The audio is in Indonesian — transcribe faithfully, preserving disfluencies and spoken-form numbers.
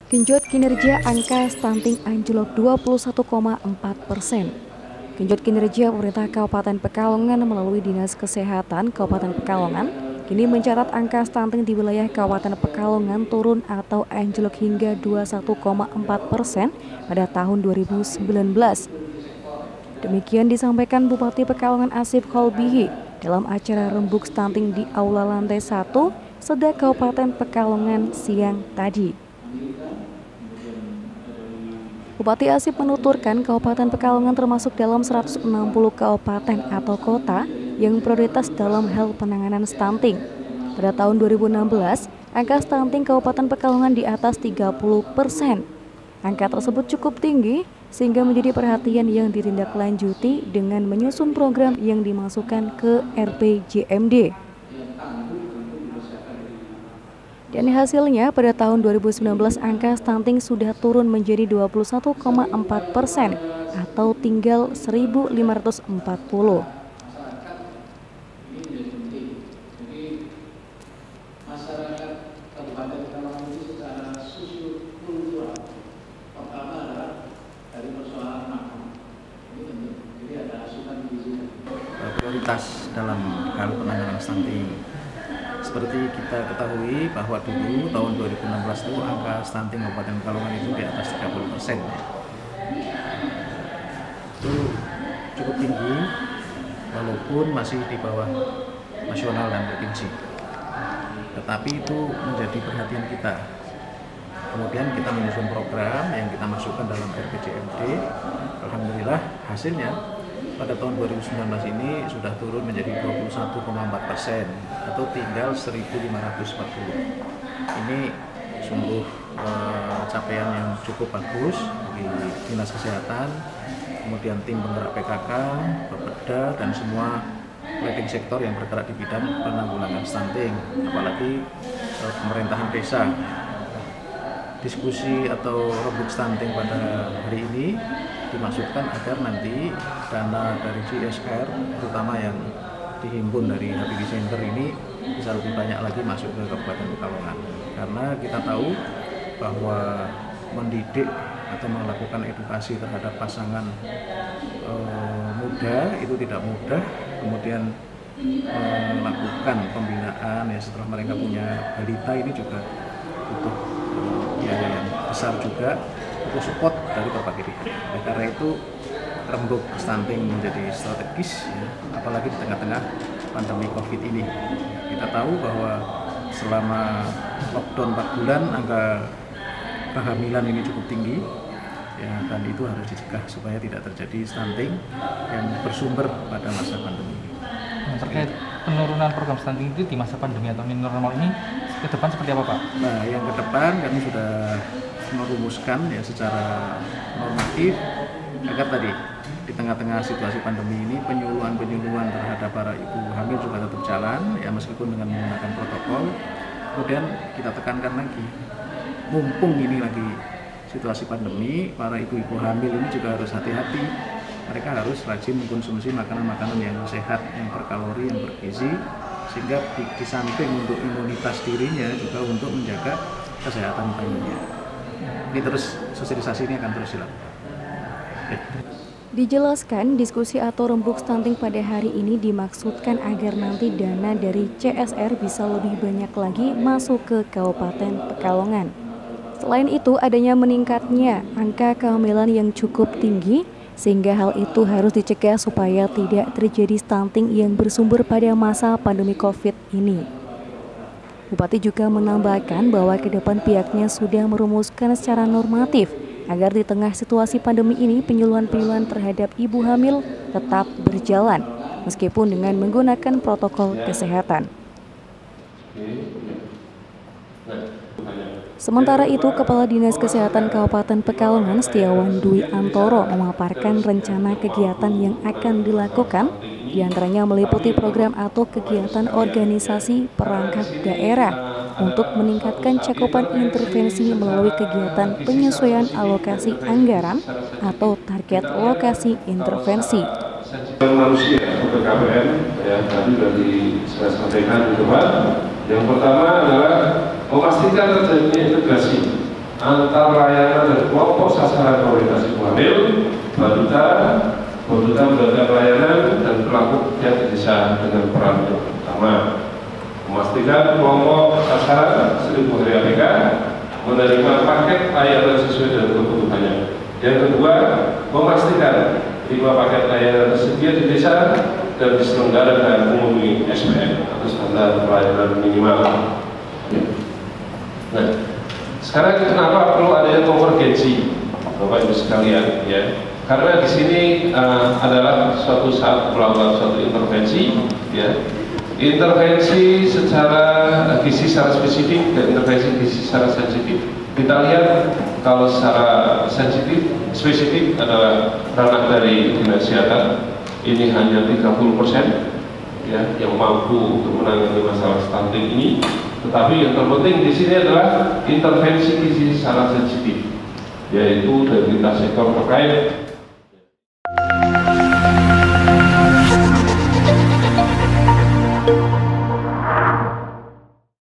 Genjot kinerja angka stunting anjlok dua puluh satu koma empat persen. Genjot kinerja pemerintah Kabupaten Pekalongan melalui Dinas Kesehatan Kabupaten Pekalongan kini mencatat angka stunting di wilayah Kabupaten Pekalongan turun atau anjlok hingga dua puluh satu koma empat persen pada tahun dua ribu sembilan belas. Demikian disampaikan Bupati Pekalongan Asif Kholbihi dalam acara rembuk stunting di Aula Lantai satu Seda Kabupaten Pekalongan siang tadi. Bupati Asif menuturkan Kabupaten Pekalongan termasuk dalam seratus enam puluh kabupaten atau kota yang prioritas dalam hal penanganan stunting. Pada tahun dua ribu enam belas, angka stunting Kabupaten Pekalongan di atas tiga puluh persen. Angka tersebut cukup tinggi sehingga menjadi perhatian yang ditindaklanjuti dengan menyusun program yang dimasukkan ke R P J M D. Dan hasilnya pada tahun dua ribu sembilan belas angka stunting sudah turun menjadi dua puluh satu koma empat persen atau tinggal seribu lima ratus empat puluh. Prioritas dalam hal penanganan stunting. Seperti kita ketahui bahwa dulu tahun dua ribu enam belas itu angka stunting Kabupaten Pekalongan itu di atas tiga puluh persen. Itu cukup tinggi walaupun masih di bawah nasional dan provinsi. Tetapi itu menjadi perhatian kita. Kemudian kita menyusun program yang kita masukkan dalam R P J M D. Alhamdulillah hasilnya pada tahun dua ribu sembilan belas ini sudah turun menjadi dua puluh satu koma empat persen atau tinggal seribu lima ratus empat puluh. Ini sungguh eh, capaian yang cukup bagus bagi Dinas Kesehatan, kemudian tim penggerak P K K, Bapeda, dan semua leading sektor yang bergerak di bidang penanggulangan stunting, apalagi eh, pemerintahan desa. Diskusi atau rembuk stunting pada hari ini dimaksudkan agar nanti dana dari G S R terutama yang dihimpun dari H P V Center ini bisa lebih banyak lagi masuk ke Kabupaten Pekalongan, karena kita tahu bahwa mendidik atau melakukan edukasi terhadap pasangan e, muda itu tidak mudah, kemudian melakukan pembinaan ya setelah mereka punya balita ini juga butuh biaya yang besar juga, butuh support dari berbagai pihak. Nah, karena itu rembuk stunting menjadi strategis, ya, apalagi di tengah-tengah pandemi COVID ini. Kita tahu bahwa selama lockdown empat bulan angka kehamilan ini cukup tinggi, ya, dan itu harus dicegah supaya tidak terjadi stunting yang bersumber pada masa pandemi ini. Terkait penurunan program stunting itu di masa pandemi atau new normal ini ke depan seperti apa, Pak? Nah, yang ke depan kami sudah merumuskan ya secara normatif agar tadi di tengah-tengah situasi pandemi ini penyuluhan-penyuluhan terhadap para ibu hamil juga tetap jalan ya meskipun dengan menggunakan protokol. Kemudian kita tekankan lagi, mumpung ini lagi situasi pandemi, para ibu-ibu hamil ini juga harus hati-hati. Mereka harus rajin mengkonsumsi makanan-makanan yang sehat, yang berkalori, yang bergizi, sehingga di, di samping untuk imunitas dirinya juga untuk menjaga kesehatan bayinya. Ini terus sosialisasi ini akan terus dilakukan. Dijelaskan diskusi atau rembuk stunting pada hari ini dimaksudkan agar nanti dana dari C S R bisa lebih banyak lagi masuk ke Kabupaten Pekalongan. Selain itu adanya meningkatnya angka kehamilan yang cukup tinggi sehingga hal itu harus dicegah supaya tidak terjadi stunting yang bersumber pada masa pandemi COVID ini. Bupati juga menambahkan bahwa ke depan pihaknya sudah merumuskan secara normatif agar di tengah situasi pandemi ini penyuluhan-penyuluhan terhadap ibu hamil tetap berjalan meskipun dengan menggunakan protokol kesehatan. Sementara itu, Kepala Dinas Kesehatan Kabupaten Pekalongan Setiawan Dwi Antoro memaparkan rencana kegiatan yang akan dilakukan, diantaranya meliputi program atau kegiatan organisasi perangkat daerah untuk meningkatkan cakupan intervensi melalui kegiatan penyesuaian alokasi anggaran atau target lokasi intervensi. Manusia untuk K P M ya tadi sudah disampaikan di depan. Yang pertama adalah memastikan terjadinya integrasi antar layanan dan kelompok sasaran prioritas ibu hamil, balita, balita mendapat layanan dan pelaku yang desa dengan peran yang utama. Memastikan kelompok sasaran seribu hari A P K menerima paket layanan sesuai dengan kebutuhannya. Yang kedua, memastikan lima paket layanan tersedia di desa dan diselenggarakan memenuhi S P M atau standar pelayanan minimal. Nah, sekarang kenapa perlu adanya konvergensi, Bapak Ibu sekalian, ya? Karena di sini uh, adalah suatu saat melakukan suatu intervensi, ya. Intervensi secara gizi secara spesifik dan intervensi gizi secara sensitif. Kita lihat kalau secara sensitif, spesifik adalah ranah dari dinas kesehatan. Ini hanya tiga puluh persen ya, yang mampu untuk menangani masalah stunting ini. Tetapi yang terpenting di sini adalah intervensi gizi secara sensitif, yaitu dari lintas sektor terkait